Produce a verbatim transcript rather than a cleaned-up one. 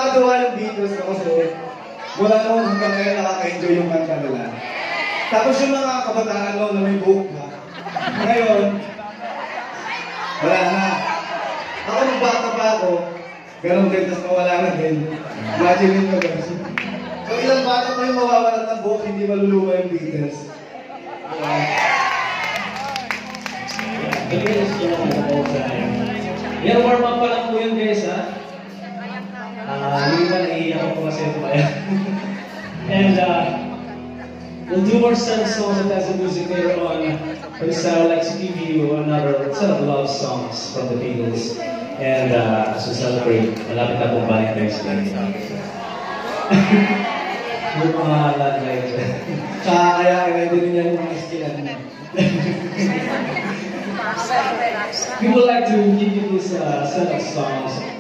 nakakatuwa yung Beatles ko kasi wala naman hanggang ngayon nakaka-enjoy yung kanta nila. Tapos yung mga kabataan mo na may buhok na, ngayon, wala na. Ako nung bata pa ako, ganun din, tapos mawala na din. Imagine yun ka guys. So ilang bata pa yung mawawalan ng buhok, hindi maluluwa yung Beatles. The greatest song of all time. Yan, warm up pa lang po yun guys ha. Ah, hindi ba naiiyak ako kasi ito pa yan. And uh, we'll do more sad songs and dance music later on. But instead I would like to give you another set of love songs from the Beatles. And uh, as we celebrate, malapit na pong Valentine's Day. Yung mga love life. Kaya kaya din niya yung mga skilan mo. We would like to give you this uh, set of songs